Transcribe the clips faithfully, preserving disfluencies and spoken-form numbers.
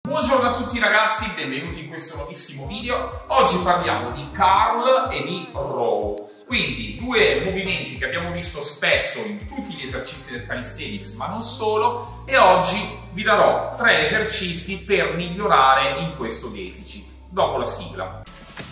Buongiorno a tutti ragazzi, benvenuti in questo nuovissimo video. Oggi parliamo di curl e di row, quindi due movimenti che abbiamo visto spesso in tutti gli esercizi del calisthenics, ma non solo, e oggi vi darò tre esercizi per migliorare in questo deficit. Dopo la sigla.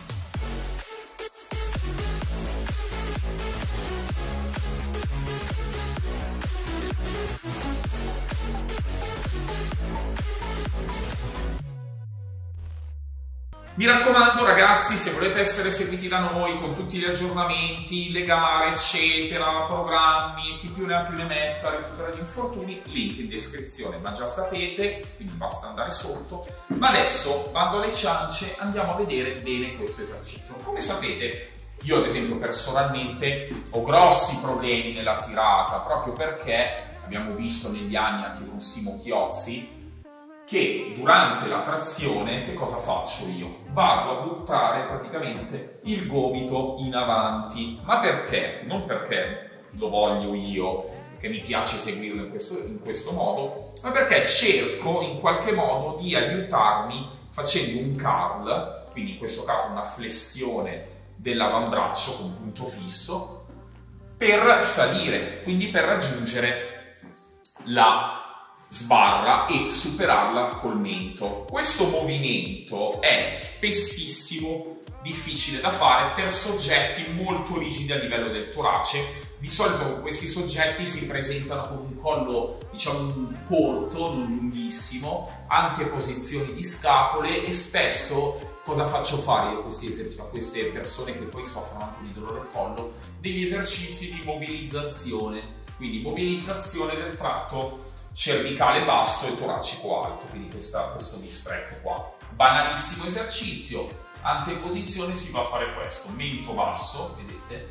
Mi raccomando ragazzi, se volete essere seguiti da noi con tutti gli aggiornamenti, le gare, eccetera, programmi, chi più ne ha più ne metta, recupera gli infortuni, link in descrizione, ma già sapete, quindi basta andare sotto. Ma adesso, bando alle ciance, andiamo a vedere bene questo esercizio. Come sapete, io ad esempio personalmente ho grossi problemi nella tirata, proprio perché abbiamo visto negli anni anche con Simo Chiozzi, che durante la trazione che cosa faccio io? Vado a buttare praticamente il gomito in avanti. Ma perché? Non perché lo voglio io, perché mi piace seguirlo in questo, in questo modo, ma perché cerco in qualche modo di aiutarmi facendo un curl, quindi in questo caso una flessione dell'avambraccio con punto fisso, per salire, quindi per raggiungere la sbarra e superarla col mento. Questo movimento è spessissimo difficile da fare per soggetti molto rigidi a livello del torace. Di solito questi soggetti si presentano con un collo, diciamo, corto, non lunghissimo, anteposizioni di scapole, e spesso cosa faccio fare io a questi esercizi, a queste persone che poi soffrono anche di dolore al collo? Degli esercizi di mobilizzazione, quindi mobilizzazione del tratto cervicale basso e toracico alto, quindi questa, questo distretto qua. Banalissimo esercizio, anteposizione, si va a fare questo, mento basso, vedete?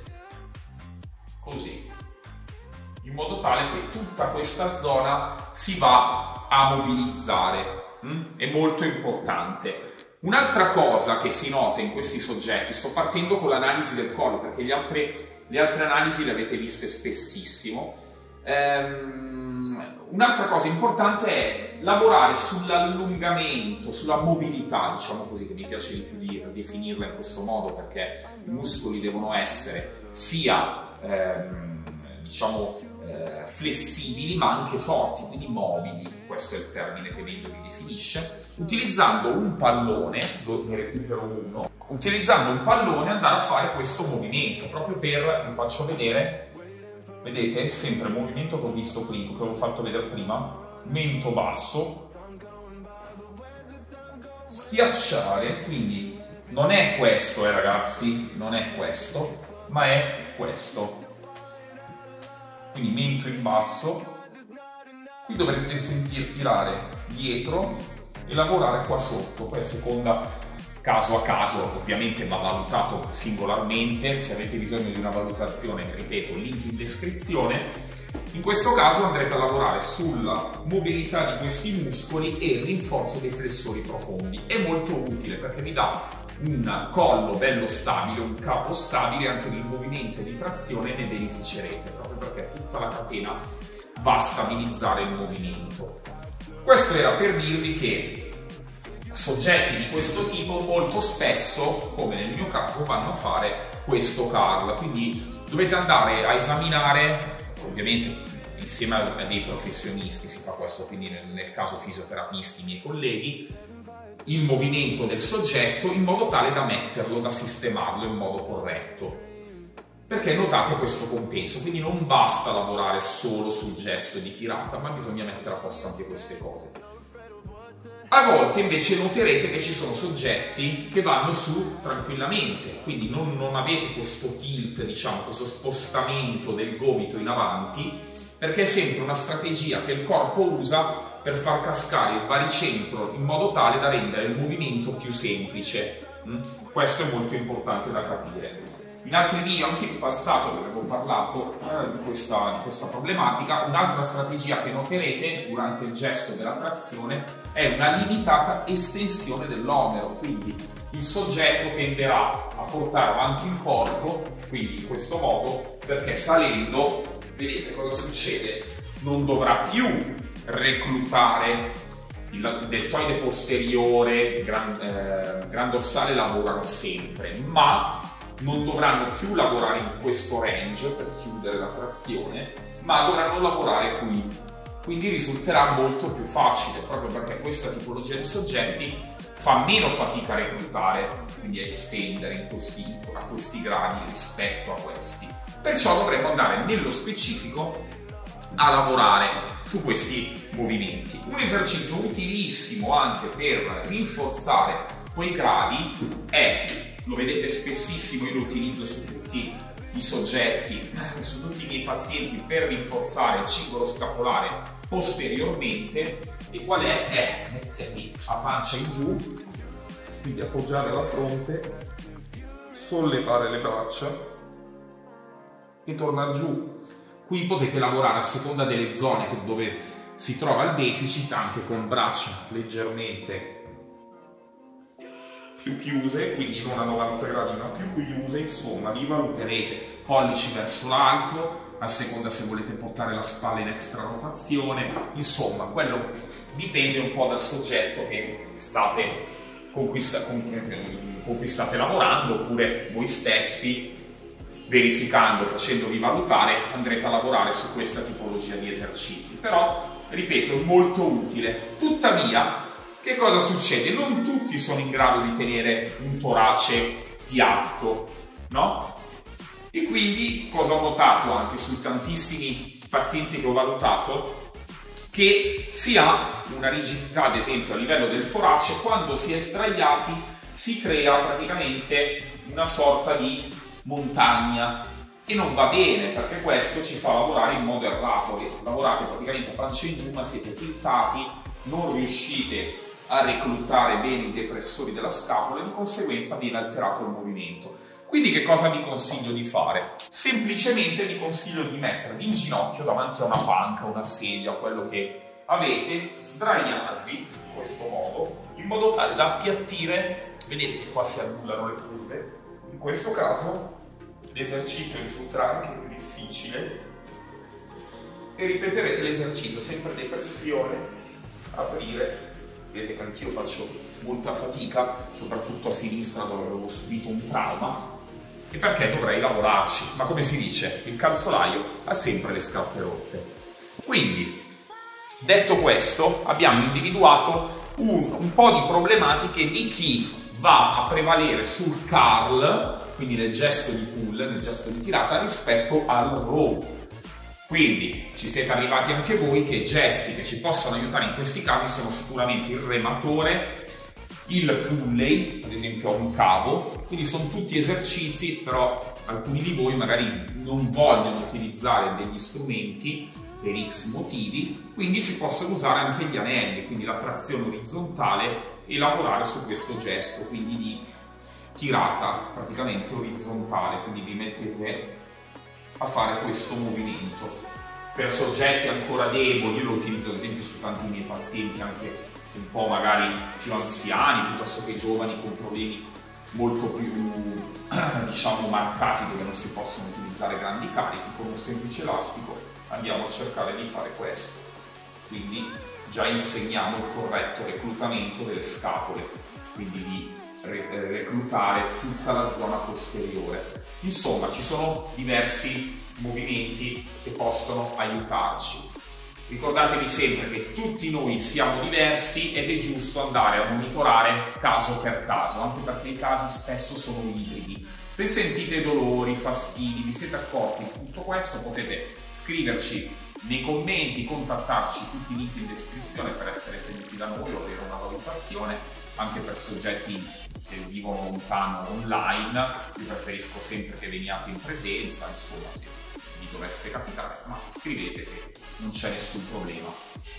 Così, in modo tale che tutta questa zona si va a mobilizzare, mm? È molto importante. Un'altra cosa che si nota in questi soggetti, sto partendo con l'analisi del collo, perché le altre, le altre analisi le avete viste spessissimo. Ehm, Un'altra cosa importante è lavorare sull'allungamento, sulla mobilità, diciamo così, che mi piace di più dire, definirla in questo modo, perché i muscoli devono essere sia ehm, diciamo eh, flessibili ma anche forti, quindi mobili, questo è il termine che meglio li definisce, utilizzando un pallone, ne recupero uno, utilizzando un pallone andare a fare questo movimento, proprio per, vi faccio vedere. Vedete? Sempre il movimento che ho visto prima, che ho fatto vedere prima, mento basso, schiacciare, quindi non è questo, eh ragazzi, non è questo, ma è questo. Quindi mento in basso, qui dovrete sentir tirare dietro e lavorare qua sotto, poi a seconda, caso a caso, ovviamente va valutato singolarmente. Se avete bisogno di una valutazione, ripeto, link in descrizione. In questo caso andrete a lavorare sulla mobilità di questi muscoli e il rinforzo dei flessori profondi. È molto utile perché vi dà un collo bello stabile, un capo stabile, anche nel movimento di trazione ne beneficerete, proprio perché tutta la catena va a stabilizzare il movimento. Questo era per dirvi che soggetti di questo tipo molto spesso, come nel mio caso, vanno a fare questo curl, quindi dovete andare a esaminare, ovviamente insieme a dei professionisti si fa questo, quindi nel, nel caso fisioterapisti, miei colleghi, il movimento del soggetto in modo tale da metterlo, da sistemarlo in modo corretto, perché notate questo compenso, quindi non basta lavorare solo sul gesto di tirata, ma bisogna mettere a posto anche queste cose. A volte invece noterete che ci sono soggetti che vanno su tranquillamente, quindi non, non avete questo tilt, diciamo, questo spostamento del gomito in avanti, perché è sempre una strategia che il corpo usa per far cascare il baricentro in modo tale da rendere il movimento più semplice. Questo è molto importante da capire. In altri video, anche in passato, vi avevo parlato eh, di, questa, di questa problematica. Un'altra strategia che noterete durante il gesto della trazione è una limitata estensione dell'omero, quindi il soggetto tenderà a portare avanti il corpo, quindi in questo modo, perché salendo, vedete cosa succede? Non dovrà più reclutare il deltoide posteriore, gran, eh, gran dorsale lavorano sempre, ma non dovranno più lavorare in questo range per chiudere la trazione, ma dovranno lavorare qui. Quindi risulterà molto più facile, proprio perché questa tipologia di soggetti fa meno fatica a reclutare, quindi a estendere in questi, a questi gradi rispetto a questi. Perciò dovremo andare nello specifico a lavorare su questi movimenti. Un esercizio utilissimo anche per rinforzare quei gradi è, lo vedete spessissimo, io lo utilizzo su tutti i soggetti, su tutti i miei pazienti per rinforzare il cingolo scapolare posteriormente. E qual è? È mettermi a pancia in giù, quindi appoggiare la fronte, sollevare le braccia e tornare giù. Qui potete lavorare a seconda delle zone dove si trova il deficit, anche con braccia leggermente più chiuse, quindi non a novanta gradi ma più chiuse. Insomma, vi valuterete pollici verso l'alto, a seconda se volete portare la spalla in extra rotazione. Insomma, quello dipende un po' dal soggetto che state conquista, con, con cui state lavorando, oppure voi stessi, verificando, facendovi valutare, andrete a lavorare su questa tipologia di esercizi. Però, ripeto, è molto utile. Tuttavia, che cosa succede? Non tutti sono in grado di tenere un torace piatto, no? E quindi cosa ho notato anche su tantissimi pazienti che ho valutato? Che si ha una rigidità, ad esempio, a livello del torace. Quando si è sdraiati si crea praticamente una sorta di montagna, e non va bene, perché questo ci fa lavorare in modo errato. Lavorate praticamente a pancia in giù, ma siete tiltati, non riuscite a reclutare bene i depressori della scapola e di conseguenza viene alterato il movimento. Quindi che cosa vi consiglio di fare? Semplicemente vi consiglio di mettervi in ginocchio davanti a una panca, una sedia, quello che avete, sdraiarvi in questo modo, in modo tale da appiattire. Vedete che qua si annullano le curve. In questo caso l'esercizio risulterà anche più difficile e ripeterete l'esercizio sempre depressione, aprire. Vedete che anch'io faccio molta fatica, soprattutto a sinistra dove avevo subito un trauma, e perché dovrei lavorarci, ma come si dice, il calzolaio ha sempre le scarpe rotte. Quindi, detto questo, abbiamo individuato un, un po' di problematiche di chi va a prevalere sul curl, quindi nel gesto di pull, nel gesto di tirata, rispetto al row. Quindi ci siete arrivati anche voi che gesti che ci possono aiutare in questi casi sono sicuramente il rematore, il pulley, ad esempio a un cavo. Quindi sono tutti esercizi, però alcuni di voi magari non vogliono utilizzare degli strumenti per X motivi, quindi si possono usare anche gli anelli, quindi la trazione orizzontale, e lavorare su questo gesto, quindi di tirata praticamente orizzontale. Quindi vi mettete a fare questo movimento. Per soggetti ancora deboli, io lo utilizzo ad esempio su tanti miei pazienti anche un po' magari più anziani piuttosto che giovani con problemi molto più diciamo marcati, dove non si possono utilizzare grandi carichi. Con un semplice elastico andiamo a cercare di fare questo, quindi già insegniamo il corretto reclutamento delle scapole, quindi di reclutare tutta la zona posteriore. Insomma, ci sono diversi movimenti che possono aiutarci. Ricordatevi sempre che tutti noi siamo diversi ed è giusto andare a monitorare caso per caso, anche perché i casi spesso sono ibridi. Se sentite dolori, fastidi, vi siete accorti di tutto questo, potete scriverci nei commenti, contattarci, tutti i link in descrizione per essere seguiti da noi o avere una valutazione, anche per soggetti che vivono lontano online. Io preferisco sempre che veniate in presenza, insomma, se vi dovesse capitare, ma scrivete che non c'è nessun problema.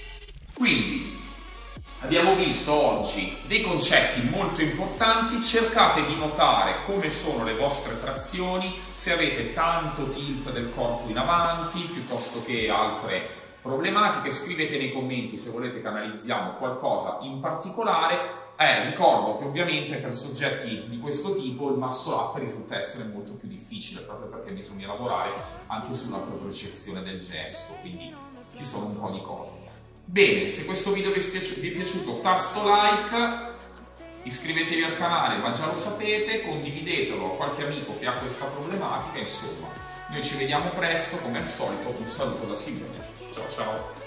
Quindi abbiamo visto oggi dei concetti molto importanti. Cercate di notare come sono le vostre trazioni, se avete tanto tilt del corpo in avanti piuttosto che altre problematiche. Scrivete nei commenti se volete che analizziamo qualcosa in particolare. Eh, ricordo che ovviamente per soggetti di questo tipo il muscle up risulta essere molto più difficile, proprio perché bisogna lavorare anche sulla propriocezione del gesto, quindi ci sono un po' di cose. Bene, se questo video vi è, piaciuto, vi è piaciuto, tasto like, iscrivetevi al canale, ma già lo sapete, condividetelo a qualche amico che ha questa problematica, insomma. Noi ci vediamo presto, come al solito, un saluto da Simone. Ciao ciao!